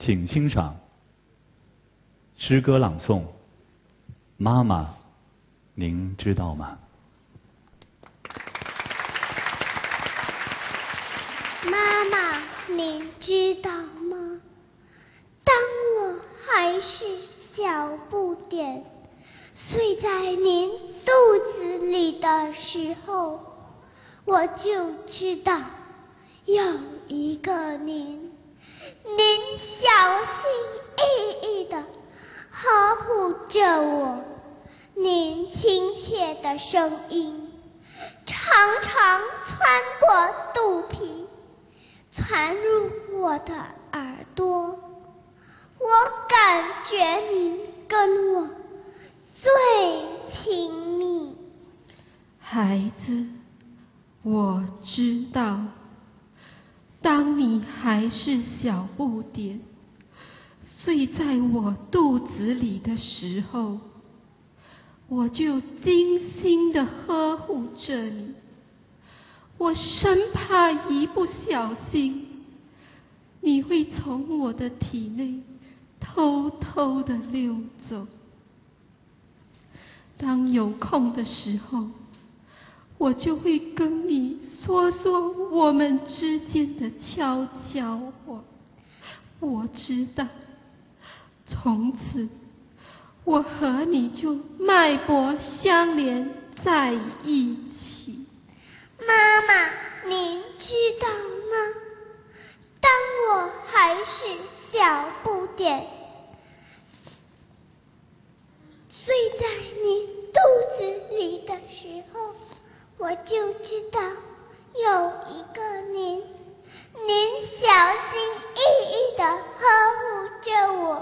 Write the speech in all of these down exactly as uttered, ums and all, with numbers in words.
请欣赏诗歌朗诵《妈妈》，您知道吗？ 妈妈，您知道吗？当我还是小不点，睡在您肚子里的时候，我就知道有一个您，您小心翼翼地呵护着我，您亲切的声音常常穿过肚皮，传入我的耳朵，我感觉您跟我最亲密。 孩子，我知道，当你还是小不点，睡在我肚子里的时候，我就精心地呵护着你。我生怕一不小心，你会从我的体内偷偷地溜走。当有空的时候，我就会跟你说说我们之间的悄悄话。我知道，从此我和你就脉搏相连在一起。 妈妈，您知道吗？当我还是小不点，睡在你肚子里的时候，我就知道有一个您，您小心翼翼地呵护着我。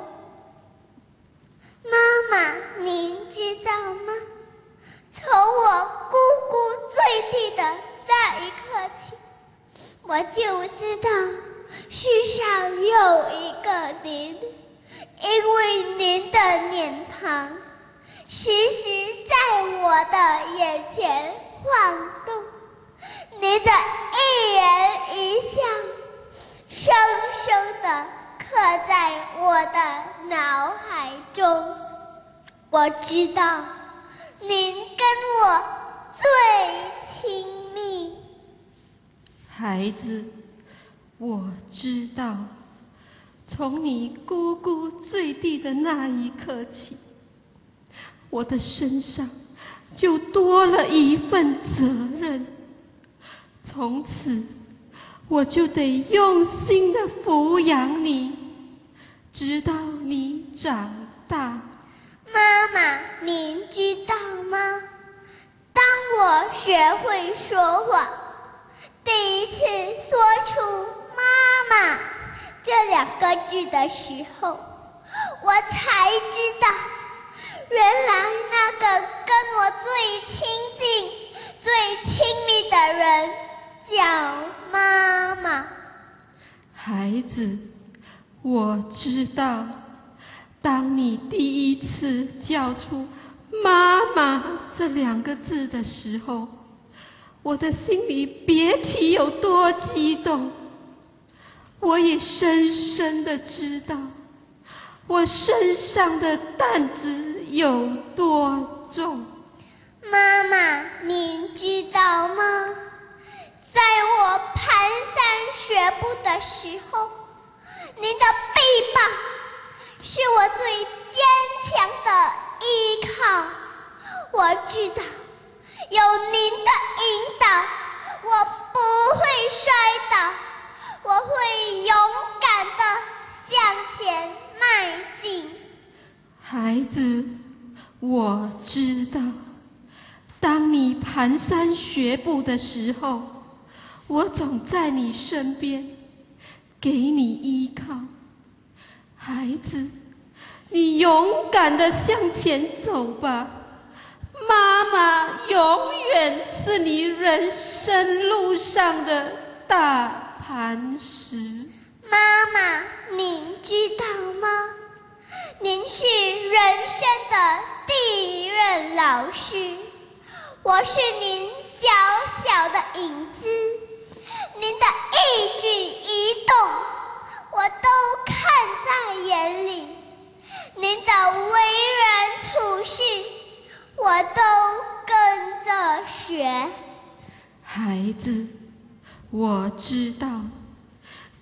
妈妈，您知道吗？从我咕咕坠地的那一刻起，我就知道世上有一个您，因为您的脸庞时时在我的眼前晃动，您的一言一笑深深地刻在我的脑海中。我知道您跟我最亲密。 孩子，我知道，从你咕咕坠地的那一刻起，我的身上就多了一份责任。从此，我就得用心地抚养你，直到你长大。 妈妈，您知道吗？当我学会说话，第一次说出“妈妈”这两个字的时候，我才知道，原来那个跟我最亲近、最亲密的人叫妈妈。 孩子，我知道，当你第一次叫出“妈妈”这两个字的时候，我的心里别提有多激动。我也深深地知道，我身上的担子有多重。 妈妈，您知道吗？在我蹒跚学步的时候，您的臂膀是我最坚强的依靠。我知道，有您的引导，我不会摔倒，我会勇敢地向前迈进。 孩子，我知道，当你蹒跚学步的时候，我总在你身边，给你依靠。孩子，你勇敢地向前走吧，妈妈永远是你人生路上的大磐石。 妈妈，您知道吗？您是人生的第一任老师，我是您小小的影子，您的一举一动，我都看在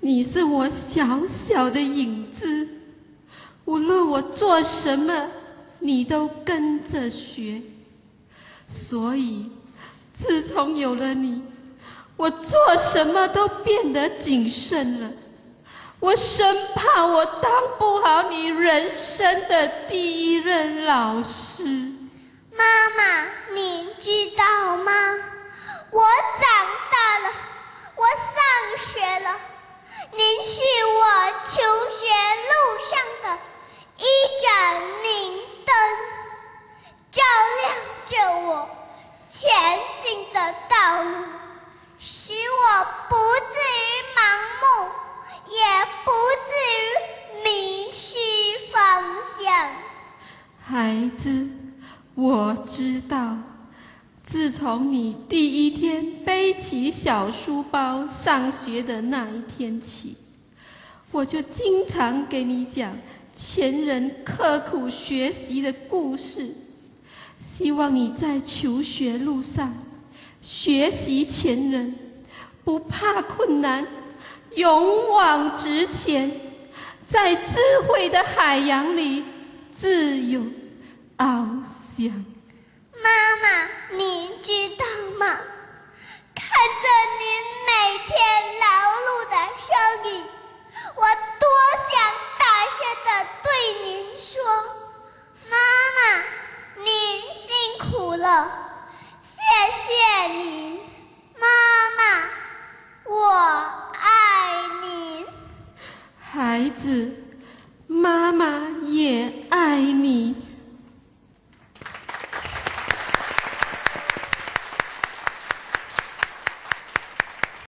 你是我小小的影子，无论我做什么，你都跟着学。所以，自从有了你，我做什么都变得谨慎了。我生怕我当不好你人生的第一任老师。 妈妈，您知道吗？我长大了，我上学了，您是我求学路上的一盏明灯，照亮着我前进的道路，使我不至于盲目，也不至于迷失方向。 孩子，我知道，自从你第一天背起小书包上学的那一天起，我就经常给你讲前人刻苦学习的故事，希望你在求学路上学习前人，不怕困难，勇往直前，在智慧的海洋里自由翱翔。 妈妈，您知道吗？看着您每天劳碌的身影，我多想大声地对您说：妈妈，您辛苦了，谢谢您。妈妈，我爱您。 孩子，妈妈也爱你。